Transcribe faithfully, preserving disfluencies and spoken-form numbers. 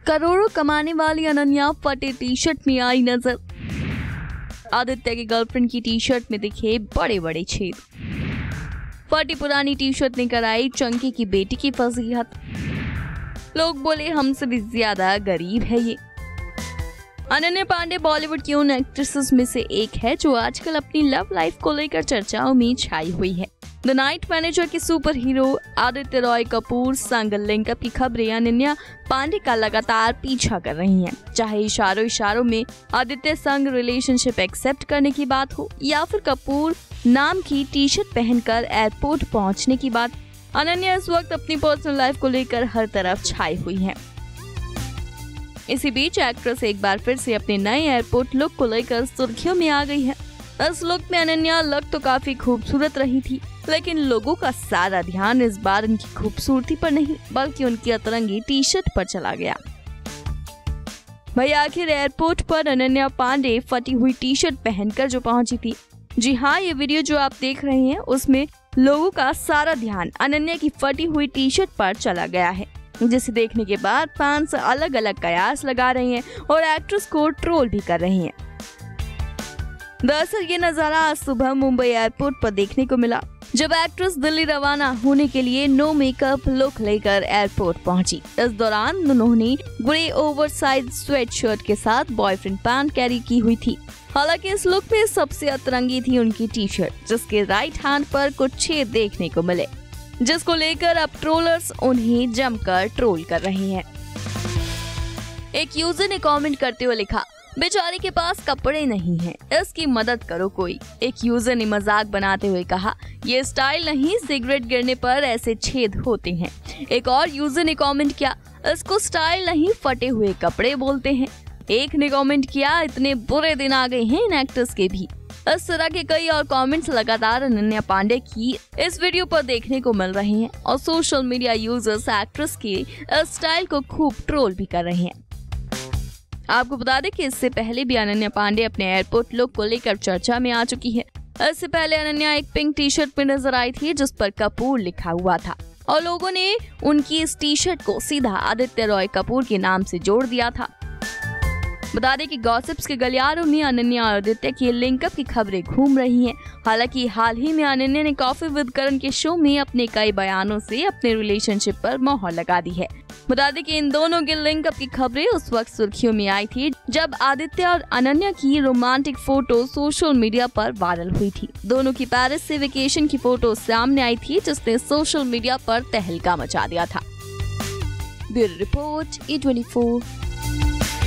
करोड़ों कमाने वाली अनन्या फटे टी शर्ट में आई नजर। आदित्य की गर्लफ्रेंड की टी शर्ट में दिखे बड़े बड़े छेद। फटी पुरानी टी शर्ट ने कराई चंकी की बेटी की फजीहत। लोग बोले हमसे भी ज्यादा गरीब है ये। अनन्या पांडे बॉलीवुड की उन एक्ट्रेसेस में से एक है जो आजकल अपनी लव लाइफ को लेकर चर्चाओं में छाई हुई है। द नाइट मैनेजर के सुपर हीरो आदित्य रॉय कपूर संग लिंकअप की खबरें अनन्या पांडे का लगातार पीछा कर रही हैं। चाहे इशारों इशारों में आदित्य संग रिलेशनशिप एक्सेप्ट करने की बात हो या फिर कपूर नाम की टी शर्ट पहनकर एयरपोर्ट पहुंचने की बात, अनन्या इस वक्त अपनी पर्सनल लाइफ को लेकर हर तरफ छाई हुई है। इसी बीच एक्ट्रेस एक बार फिर से अपने नए एयरपोर्ट लुक को लेकर सुर्खियों में आ गई है। इस लुक में अनन्या लग तो काफी खूबसूरत रही थी, लेकिन लोगों का सारा ध्यान इस बार उनकी खूबसूरती पर नहीं बल्कि उनकी अतरंगी टी शर्ट पर चला गया। भाई आखिर एयरपोर्ट पर अनन्या पांडे फटी हुई टी शर्ट पहनकर जो पहुंची थी। जी हाँ, ये वीडियो जो आप देख रहे हैं उसमें लोगों का सारा ध्यान अनन्या की फटी हुई टी शर्ट पर चला गया है, जिसे देखने के बाद फैंस अलग अलग कयास लगा रहे हैं और एक्ट्रेस को ट्रोल भी कर रही हैं। दरअसल ये नजारा आज सुबह मुंबई एयरपोर्ट पर देखने को मिला, जब एक्ट्रेस दिल्ली रवाना होने के लिए नो मेकअप लुक लेकर एयरपोर्ट पहुंची। इस दौरान उन्होंने ग्रे ओवरसाइज स्वेट शर्ट के साथ बॉयफ्रेंड पैंट कैरी की हुई थी। हालांकि इस लुक में सबसे अतरंगी थी उनकी टी शर्ट, जिसके राइट हैंड पर कुछ छेद देखने को मिले, जिसको लेकर अब ट्रोलर्स उन्हें जमकर ट्रोल कर रहे हैं। एक यूजर ने कमेंट करते हुए लिखा, बेचारी के पास कपड़े नहीं हैं, इसकी मदद करो कोई। एक यूजर ने मजाक बनाते हुए कहा, ये स्टाइल नहीं, सिगरेट गिरने पर ऐसे छेद होते हैं। एक और यूजर ने कमेंट किया, इसको स्टाइल नहीं फटे हुए कपड़े बोलते हैं। एक ने कमेंट किया, इतने बुरे दिन आ गए हैं इन एक्टर्स के भी। इस तरह के कई और कमेंट्स लगातार अनन्या पांडे की इस वीडियो पर देखने को मिल रहे हैं और सोशल मीडिया यूजर्स एक्ट्रेस के इस स्टाइल को खूब ट्रोल भी कर रहे हैं। आपको बता दें कि इससे पहले भी अनन्या पांडे अपने एयरपोर्ट लुक को लेकर चर्चा में आ चुकी है। इससे पहले अनन्या एक पिंक टी शर्ट में नजर आई थी जिस पर कपूर लिखा हुआ था और लोगों ने उनकी इस टी शर्ट को सीधा आदित्य रॉय कपूर के नाम से जोड़ दिया था। बता दें कि गॉसिप्स के गलियारों में अनन्या और आदित्य की लिंकअप की खबरें घूम रही हैं। हालांकि हाल ही में अनन्या ने कॉफी विद करण के शो में अपने कई बयानों से अपने रिलेशनशिप पर मोहर लगा दी है। बता दें कि इन दोनों के लिंकअप की खबरें उस वक्त सुर्खियों में आई थी जब आदित्य और अनन्या की रोमांटिक फोटो सोशल मीडिया पर वायरल हुई थी। दोनों की पेरिस से वेकेशन की फोटो सामने आई थी जिसने सोशल मीडिया पर तहलका मचा दिया था। Bureau report E twenty four.